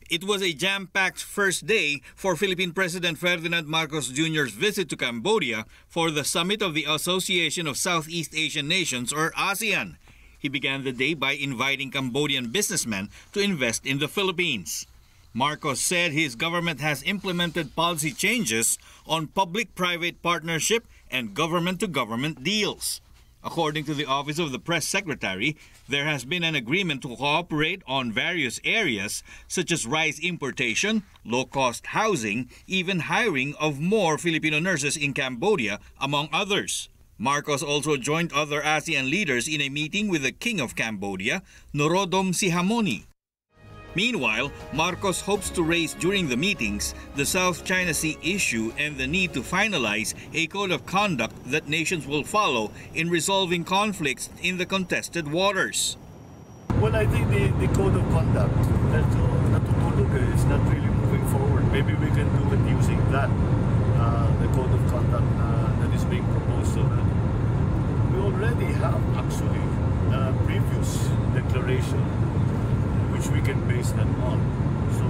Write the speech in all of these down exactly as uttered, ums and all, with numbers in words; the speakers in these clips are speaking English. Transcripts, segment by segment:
It was a jam-packed first day for Philippine President Ferdinand Marcos Junior's visit to Cambodia for the summit of the Association of Southeast Asian Nations, or ASEAN. He began the day by inviting Cambodian businessmen to invest in the Philippines. Marcos said his government has implemented policy changes on public-private partnership and government-to-government deals. According to the Office of the Press Secretary, there has been an agreement to cooperate on various areas such as rice importation, low-cost housing, even hiring of more Filipino nurses in Cambodia, among others. Marcos also joined other ASEAN leaders in a meeting with the King of Cambodia, Norodom Sihamoni. Meanwhile, Marcos hopes to raise during the meetings the South China Sea issue and the need to finalize a code of conduct that nations will follow in resolving conflicts in the contested waters. Well, I think the, the code of conduct that uh, natutulog is not really moving forward. Maybe we can do it using that, uh, the code of conduct uh, that is being proposed already. We already have actually a previous declaration which we can base that on. So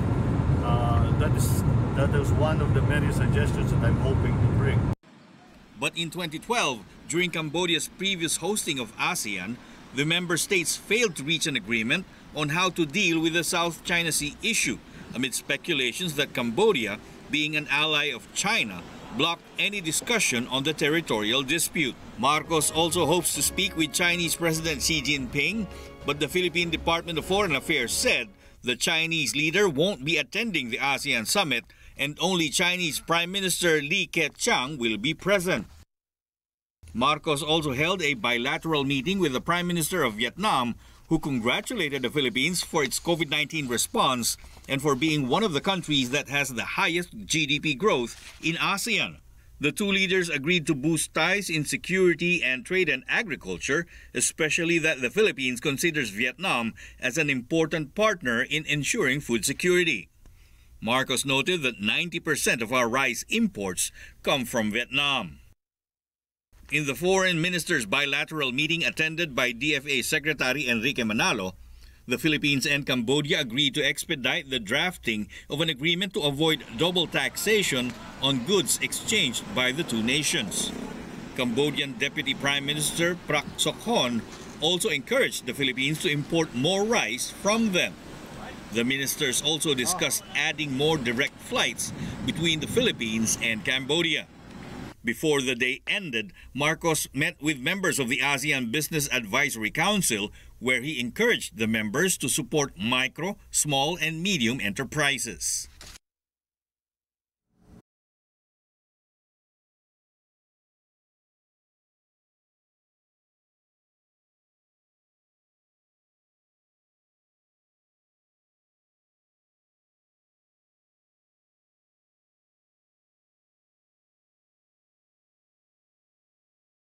uh, that is that is one of the many suggestions that I'm hoping to bring. But in twenty twelve, during Cambodia's previous hosting of ASEAN, the member states failed to reach an agreement on how to deal with the South China Sea issue, amid speculations that Cambodia, being an ally of China, blocked any discussion on the territorial dispute. Marcos also hopes to speak with Chinese President Xi Jinping, but the Philippine Department of Foreign Affairs said the Chinese leader won't be attending the ASEAN summit and only Chinese Prime Minister Li Keqiang will be present. Marcos also held a bilateral meeting with the Prime Minister of Vietnam, who congratulated the Philippines for its COVID nineteen response and for being one of the countries that has the highest G D P growth in ASEAN. The two leaders agreed to boost ties in security and trade and agriculture, especially that the Philippines considers Vietnam as an important partner in ensuring food security. Marcos noted that ninety percent of our rice imports come from Vietnam. In the foreign ministers' bilateral meeting attended by D F A Secretary Enrique Manalo, the Philippines and Cambodia agreed to expedite the drafting of an agreement to avoid double taxation on goods exchanged by the two nations. Cambodian Deputy Prime Minister Prak Sokhon also encouraged the Philippines to import more rice from them. The ministers also discussed adding more direct flights between the Philippines and Cambodia. Before the day ended, Marcos met with members of the ASEAN Business Advisory Council, where he encouraged the members to support micro, small, and medium enterprises.